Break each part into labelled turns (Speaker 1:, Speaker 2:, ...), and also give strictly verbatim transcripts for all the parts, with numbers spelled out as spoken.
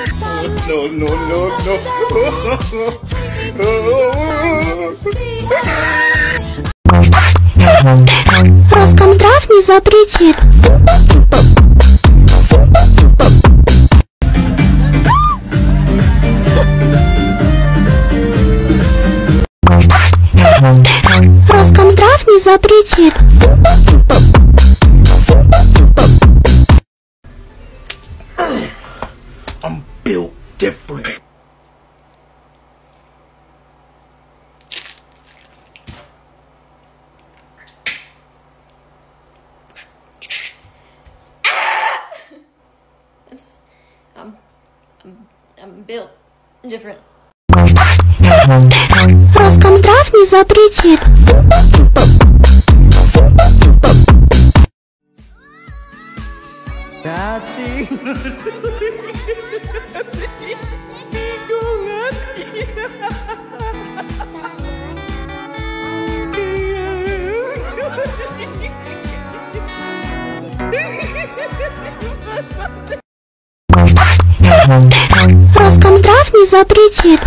Speaker 1: No, no, no, no.
Speaker 2: Роскомздрав не запретит. Роскомздрав не запретит.
Speaker 1: I'm built different.
Speaker 3: I'm, I'm, I'm built different.
Speaker 2: Роскомздрав не запретит. Роскомздрав не запретит.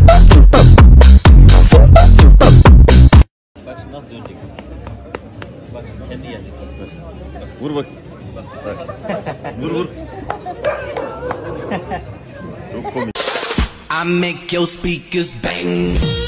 Speaker 4: Bak şimdi nasıl dönecek? Bak kendi gelecek. Bak, vur bak. Bak. Vur vur. Çok komik.
Speaker 5: I make your speakers bang.